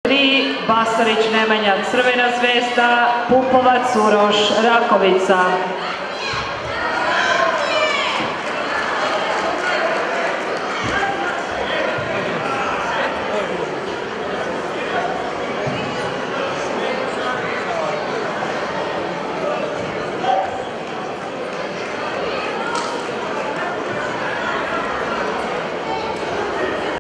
3 Basarić Nemanja, Crvena zvezda, Pupovac Uroš, Rakovica.